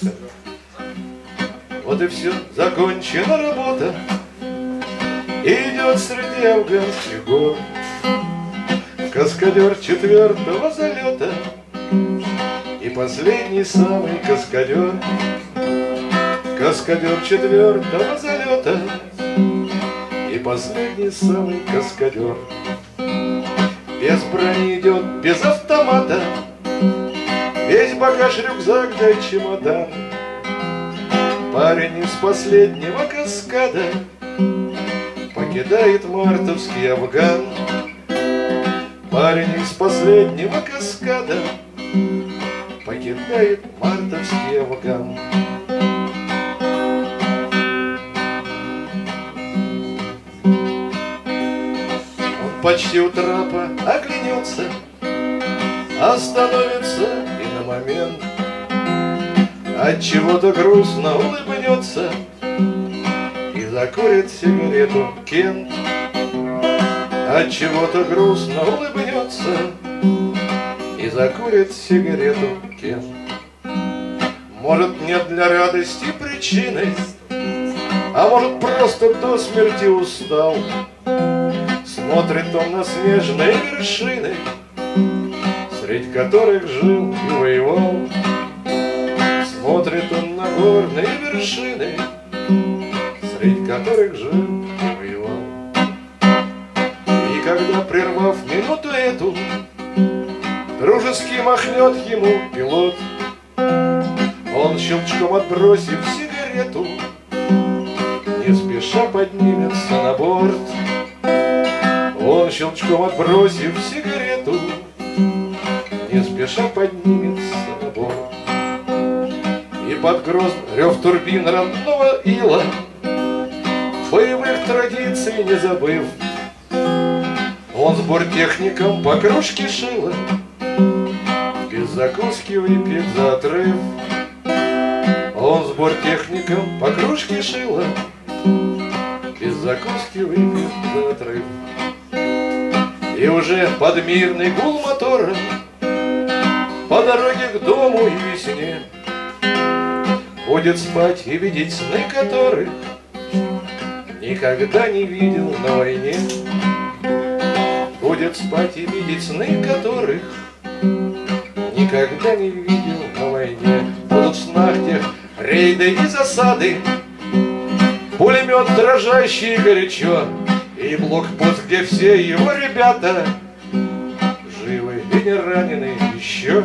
Вот и все, закончена работа, идет среди афганских гор каскадер 4-го залета и последний самый каскадер. Каскадер 4-го залета и последний самый каскадер. Без брони идет, без автомата, весь багаж, рюкзак да чемодан. Парень из последнего каскада покидает мартовский Афган. Парень из последнего каскада покидает мартовский Афган. Он почти у трапа оглянется, остановится и на момент от чего-то грустно улыбнется и закурит сигарету Кент. От чего-то грустно улыбнется и закурит сигарету Кент. Может, нет для радости причины, а может, просто до смерти устал. Смотрит он на снежные вершины, среди которых жил и воевал. Смотрит он на горные вершины, среди которых жил и воевал. И когда, прервав минуту эту, дружески махнет ему пилот, он, щелчком отбросив сигарету, не спеша поднимется на борт. Он, щелчком отбросив сигарету, не спеша поднимется на борт. И под грозный рев турбин родного ила, боевых традиций не забыв, он с бортехником по кружке шила, без закуски выпьет за отрыв. Он с бортехником по кружке шила, без закуски выпьет за отрыв. И уже под мирный гул мотора по дороге к дому и весне будет спать и видеть сны, которых никогда не видел на войне. Будет спать и видеть сны, которых никогда не видел на войне. Будут в снах тех рейды и засады, пулемет дрожащий горячо, и блокпост, где все его ребята живы и не ранены еще.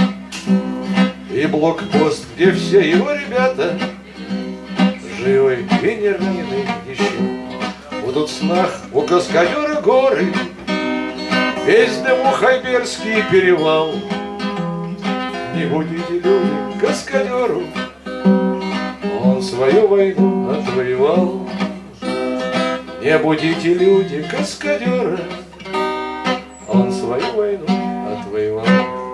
И блокпост, где все его ребята живы и не ранены еще. Будут в снах у каскадера горы, весь дыму Хайберский перевал. Не будете люди каскадеру, он свою войну отвоевал. Не будите люди каскадера, он свою войну отвоевал.